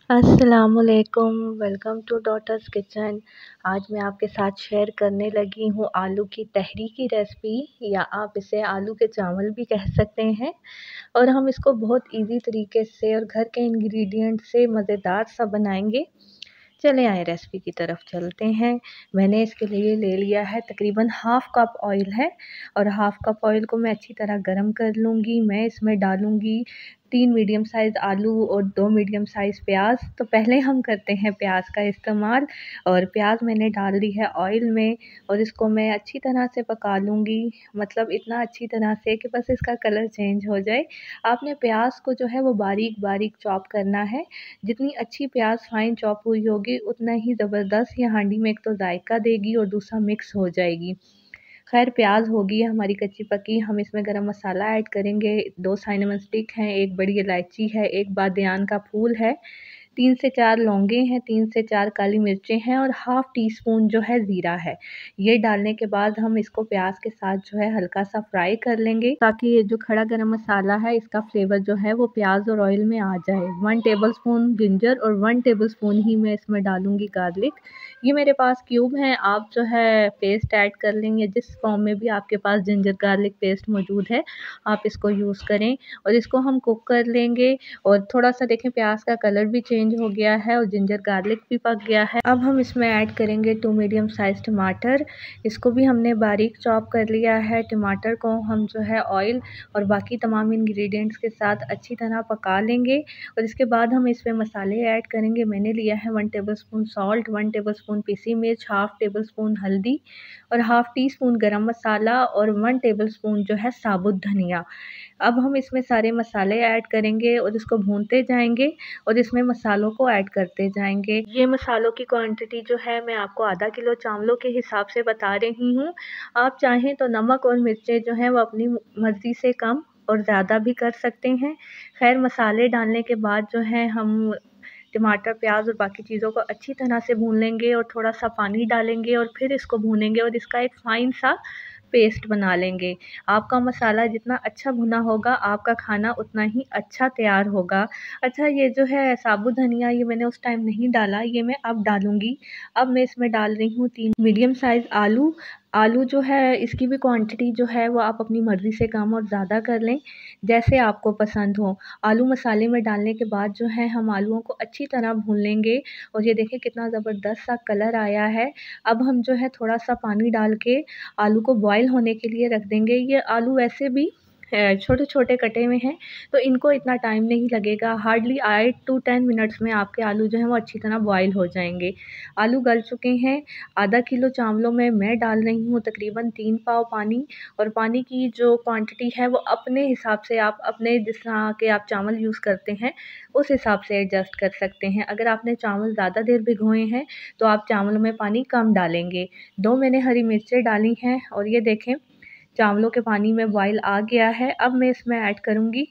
अस्सलामुअलैकुम, welcome two daughters kitchen. आज मैं आपके साथ शेयर करने लगी हूँ आलू की तहरी की रेसिपी, या आप इसे आलू के चावल भी कह सकते हैं। और हम इसको बहुत इजी तरीके से और घर के इंग्रेडिएंट से मज़ेदार सा बनाएंगे। चले आए रेसिपी की तरफ चलते हैं। मैंने इसके लिए ले लिया है तकरीबन हाफ़ कप ऑयल है, और हाफ़ कप ऑयल को मैं अच्छी तरह गर्म कर लूँगी। मैं इसमें डालूँगी 3 मीडियम साइज़ आलू और 2 मीडियम साइज़ प्याज। तो पहले हम करते हैं प्याज का इस्तेमाल, और प्याज मैंने डाल दी है ऑयल में, और इसको मैं अच्छी तरह से पका लूँगी। मतलब इतना अच्छी तरह से कि बस इसका कलर चेंज हो जाए। आपने प्याज को जो है वो बारीक बारीक चॉप करना है। जितनी अच्छी प्याज फाइन चॉप हुई होगी उतना ही ज़बरदस्त ये हांडी में एक तो जायका देगी और दूसरा मिक्स हो जाएगी। खैर प्याज होगी हमारी कच्ची पकी, हम इसमें गरम मसाला ऐड करेंगे। 2 सिनेमन स्टिक हैं, 1 बड़ी इलायची है, 1 बादियान का फूल है, 3 से 4 लौंगे हैं, 3 से 4 काली मिर्चें हैं, और हाफ़ टी स्पून जो है ज़ीरा है। ये डालने के बाद हम इसको प्याज के साथ जो है हल्का सा फ्राई कर लेंगे, ताकि ये जो खड़ा गरम मसाला है इसका फ्लेवर जो है वो प्याज और ऑयल में आ जाए। 1 टेबलस्पून जिंजर और 1 टेबलस्पून ही मैं इसमें डालूंगी गार्लिक। ये मेरे पास क्यूब हैं, आप जो है पेस्ट ऐड कर लेंगे। जिस फॉर्म में भी आपके पास जिंजर गार्लिक पेस्ट मौजूद है आप इसको यूज़ करें, और इसको हम कुक कर लेंगे। और थोड़ा सा देखें प्याज का कलर भी चेंज हो गया है और जिंजर गार्लिक भी पक गया है। अब हम इसमें ऐड करेंगे 2 मीडियम साइज़ टमाटर। इसको भी हमने बारीक चॉप कर लिया है। टमाटर को हम जो है ऑयल और बाकी तमाम इंग्रेडिएंट्स के साथ अच्छी तरह पका लेंगे, और इसके बाद हम इसमें मसाले ऐड करेंगे। मैंने लिया है 1 टेबलस्पून सॉल्ट, 1 टेबलस्पून पीसी मिर्च, हाफ़ टेबलस्पून हल्दी, और हाफ़ टी स्पून गरम मसाला, और 1 टेबलस्पून जो है साबुत धनिया। अब हम इसमें सारे मसाले ऐड करेंगे और इसको भूनते जाएंगे, और इसमें मसालों को ऐड करते जाएंगे। ये मसालों की क्वांटिटी जो है मैं आपको आधा किलो चावलों के हिसाब से बता रही हूँ। आप चाहें तो नमक और मिर्चें जो हैं वो अपनी मर्ज़ी से कम और ज़्यादा भी कर सकते हैं। खैर मसाले डालने के बाद जो है हम टमाटर, प्याज और बाकी चीज़ों को अच्छी तरह से भून लेंगे, और थोड़ा सा पानी डालेंगे और फिर इसको भूनेंगे, और इसका एक फ़ाइन सा पेस्ट बना लेंगे। आपका मसाला जितना अच्छा भुना होगा आपका खाना उतना ही अच्छा तैयार होगा। अच्छा, ये जो है साबुत धनिया ये मैंने उस टाइम नहीं डाला, ये मैं अब डालूँगी। अब मैं इसमें डाल रही हूँ 3 मीडियम साइज़ आलू। आलू जो है इसकी भी क्वांटिटी जो है वो आप अपनी मर्ज़ी से कम और ज़्यादा कर लें, जैसे आपको पसंद हो। आलू मसाले में डालने के बाद जो है हम आलूओं को अच्छी तरह भून लेंगे, और ये देखें कितना ज़बरदस्त सा कलर आया है। अब हम जो है थोड़ा सा पानी डाल के आलू को बॉयल होने के लिए रख देंगे। ये आलू वैसे भी छोटे छोटे कटे हुए हैं, तो इनको इतना टाइम नहीं लगेगा। हार्डली 8 टू 10 मिनट्स में आपके आलू जो हैं वो अच्छी तरह बॉयल हो जाएंगे। आलू गल चुके हैं। आधा किलो चावलों में मैं डाल रही हूँ तकरीबन 3 पाव पानी, और पानी की जो क्वांटिटी है वो अपने हिसाब से आप अपने जिस तरह के आप चावल यूज़ करते हैं उस हिसाब से एडजस्ट कर सकते हैं। अगर आपने चावल ज़्यादा देर भिगोए हैं तो आप चावलों में पानी कम डालेंगे। 2 मैंने हरी मिर्चें डाली हैं, और ये देखें चावलों के पानी में बॉयल आ गया है। अब मैं इसमें ऐड करूँगी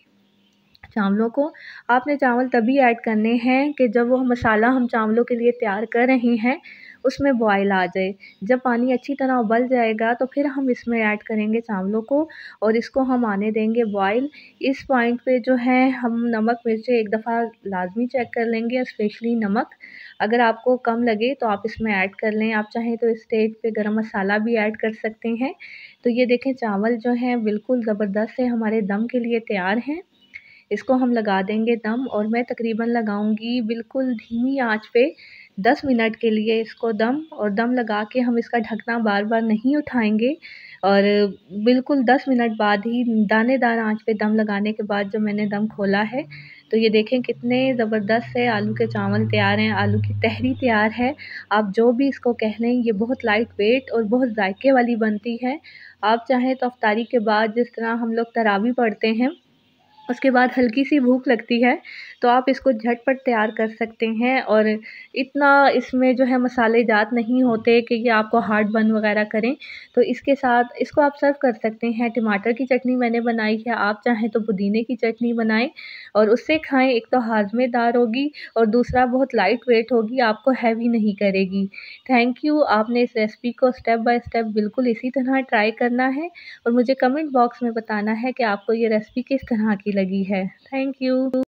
चावलों को। आपने चावल तभी ऐड करने हैं कि जब वो मसाला हम चावलों के लिए तैयार कर रहे हैं उसमें बॉयल आ जाए। जब पानी अच्छी तरह उबल जाएगा तो फिर हम इसमें ऐड करेंगे चावलों को, और इसको हम आने देंगे बॉयल। इस पॉइंट पे जो है हम नमक मिर्चें एक दफ़ा लाजमी चेक कर लेंगे, स्पेशली नमक। अगर आपको कम लगे तो आप इसमें ऐड कर लें। आप चाहें तो इस स्टेज पे गरम मसाला भी ऐड कर सकते हैं। तो ये देखें चावल जो हैं बिल्कुल ज़बरदस्त से हमारे दम के लिए तैयार हैं। इसको हम लगा देंगे दम, और मैं तकरीबन लगाऊंगी बिल्कुल धीमी आंच पे 10 मिनट के लिए इसको दम। और दम लगा के हम इसका ढकना बार बार नहीं उठाएंगे, और बिल्कुल 10 मिनट बाद ही दानेदार आंच पे दम लगाने के बाद जब मैंने दम खोला है तो ये देखें कितने ज़बरदस्त से आलू के चावल तैयार हैं, आलू की तहरी तैयार है। आप जो भी इसको कह लें, ये बहुत लाइट वेट और बहुत जायके वाली बनती है। आप चाहें तो अफ्तारी के बाद जिस तरह हम लोग तरावी पढ़ते हैं उसके बाद हल्की सी भूख लगती है, तो आप इसको झटपट तैयार कर सकते हैं। और इतना इसमें जो है मसाले जात नहीं होते कि ये आपको हार्ट बर्न वगैरह करें। तो इसके साथ इसको आप सर्व कर सकते हैं। टमाटर की चटनी मैंने बनाई है, आप चाहें तो पुदीने की चटनी बनाएं और उससे खाएं। एक तो हाजमेदार होगी और दूसरा बहुत लाइट वेट होगी, आपको हैवी नहीं करेगी। Thank you. आपने इस रेसिपी को स्टेप बाय स्टेप बिल्कुल इसी तरह ट्राई करना है, और मुझे कमेंट बॉक्स में बताना है कि आपको ये रेसिपी किस तरह की लगी है। Thank you.